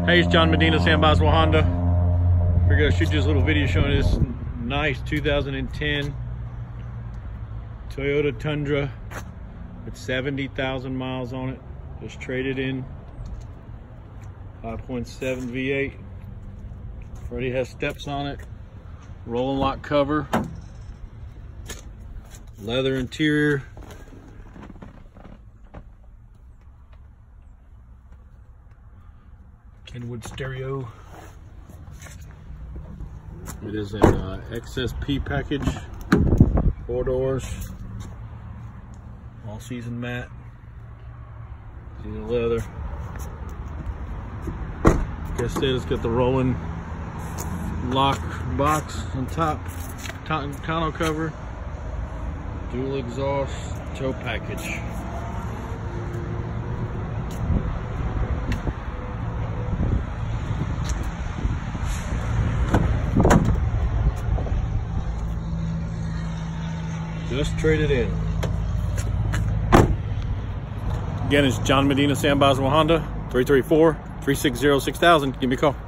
Hey, it's John Medina, San Boswell Honda. We're gonna shoot you this little video showing this nice 2010 Toyota Tundra with 70,000 miles on it. Just traded in. 5.7 V8. Already has steps on it. Rolling lock cover. Leather interior. Kenwood stereo. It is an XSP package. 4 doors. All season matte. See the leather. Like I said, it's got the rolling lock box on top. Tonneau cover. Dual exhaust. Tow package. Just traded in. Again, it's John Medina, San Boswell Honda, 334-360-6000. Give me a call.